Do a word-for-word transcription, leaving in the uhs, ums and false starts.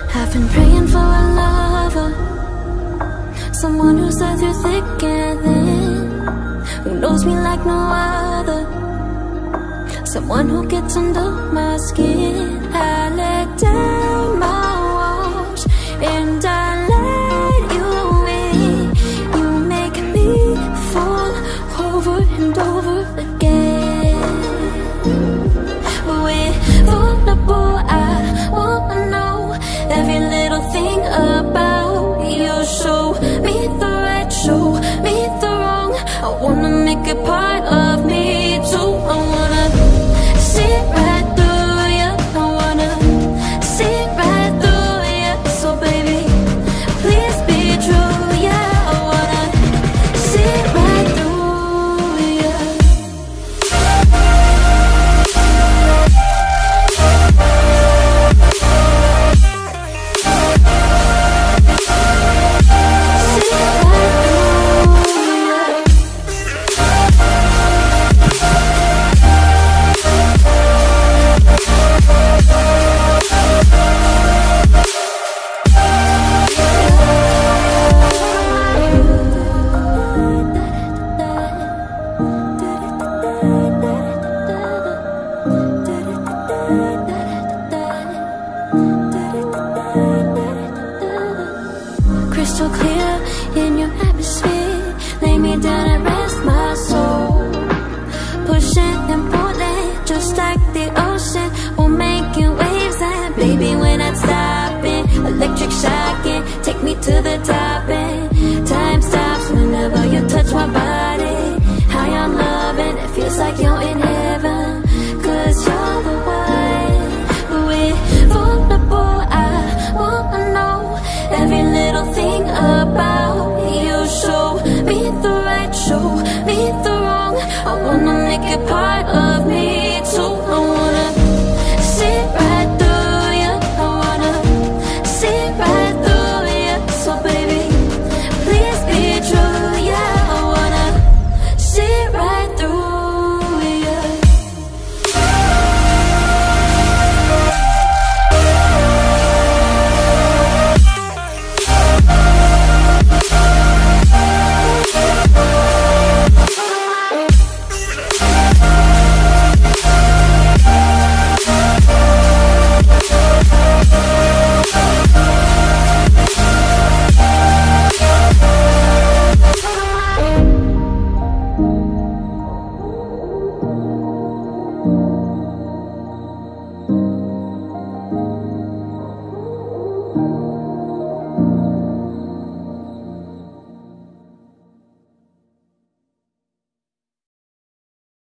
I've been praying for a lover, someone who's there through thick and thin, who knows me like no other, someone who gets under my skin. I let down my walls and I let you in. You make me fall over and over again. We're vulnerable, I wanna know every little thing about you. Show me the right, show me the wrong. I wanna make it part of me too. I wanna see right through you. I wanna see right through you. So baby, please be true. Yeah, I wanna see right through you. Crystal clear in your atmosphere, lay me down and rest my soul. Pushing and pulling, just like the ocean. We're making waves and baby, we're not stopping. Electric shocking, take me to the top and time stops whenever you touch my body. High on loving, it feels like you're in heaven, cause you're the one. We're vulnerable, I wanna know every little thing about you. Show me the right, show me the wrong. I wanna make it part of me too. I wanna see right through you. I wanna see right through you. So baby, please be true. Yeah, I wanna see right through you. you.